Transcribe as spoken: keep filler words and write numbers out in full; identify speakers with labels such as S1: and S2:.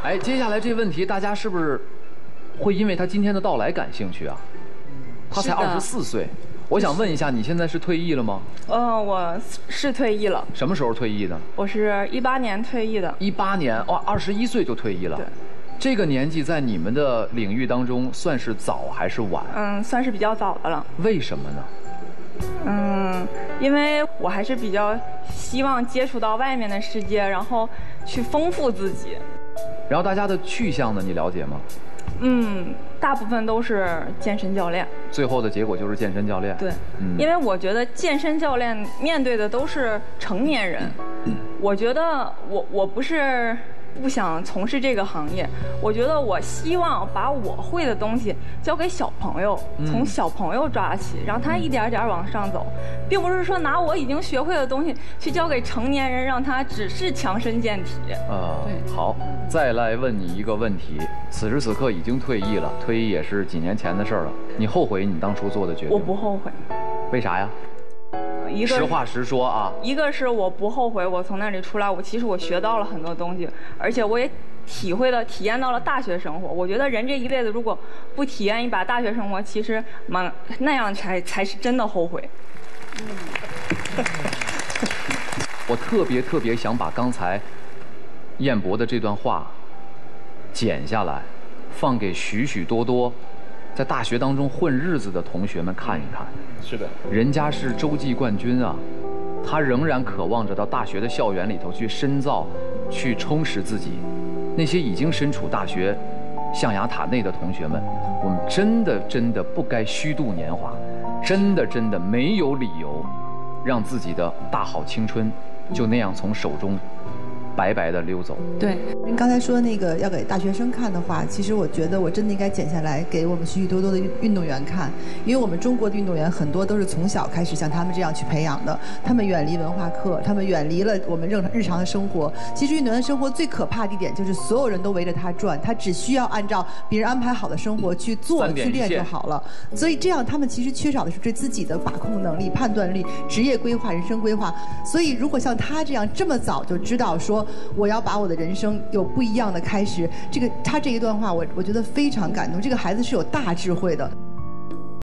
S1: 哎，接下来这问题大家是不是会因为他今天的到来感兴趣啊？他才二十四岁，我想问一下，你现在是退役了吗？
S2: 嗯，我是退役了。
S1: 什么时候退役的？
S2: 我是一八年退役的。
S1: 一八年，哇，二十一岁就退役了。
S2: 对。
S1: 这个年纪在你们的领域当中算是早还是晚？
S2: 嗯，算是比较早的了。
S1: 为什么呢？
S2: 嗯，因为我还是比较希望接触到外面的世界，然后去丰富自己。
S1: 然后大家的去向呢，你了解吗？
S2: 嗯，大部分都是健身教练。
S1: 最后的结果就是健身教练。
S2: 对，
S1: 嗯，
S2: 因为我觉得健身教练面对的都是成年人，嗯、我觉得我我不是不想从事这个行业，我觉得我希望把我会的东西交给小朋友，
S1: 嗯、
S2: 从小朋友抓起，让他一点点往上走，并不是说拿我已经学会的东西去交给成年人，让他只是强身健体。
S1: 呃，好，再来问你一个问题：此时此刻已经退役了，退役也是几年前的事儿了，你后悔你当初做的决定？
S2: 我不后悔。
S1: 为啥呀？
S2: 一个
S1: 实话实说啊，
S2: 一个是我不后悔，我从那里出来，我其实我学到了很多东西，而且我也体会了、体验到了大学生活。我觉得人这一辈子如果不体验一把大学生活，其实蛮那样才才是真的后悔。
S1: 嗯、我特别特别想把刚才彦博的这段话剪下来，放给许许多多在大学当中混日子的同学们看一看。
S3: 是的，
S1: 人家是洲际冠军啊，他仍然渴望着到大学的校园里头去深造，去充实自己。那些已经身处大学象牙塔内的同学们，我们真的真的不该虚度年华，真的真的没有理由让自己的大好青春就那样从手中白白的溜走。
S4: 对，您刚才说那个要给大学生看的话，其实我觉得我真的应该剪下来给我们许许多多的运动员看，因为我们中国的运动员很多都是从小开始像他们这样去培养的，他们远离文化课，他们远离了我们日日常的生活。其实运动员生活最可怕的一点就是所有人都围着他转，他只需要按照别人安排好的生活去做去练就好了。所以这样他们其实缺少的是对自己的把控能力、判断力、职业规划、人生规划。所以如果像他这样这么早就知道说我要把我的人生有不一样的开始，这个他这一段话我我觉得非常感动，这个孩子是有大智慧的。